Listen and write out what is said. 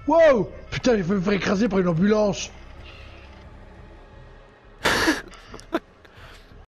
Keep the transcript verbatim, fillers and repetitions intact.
Wow! Putain, j'ai failli me faire écraser par une ambulance!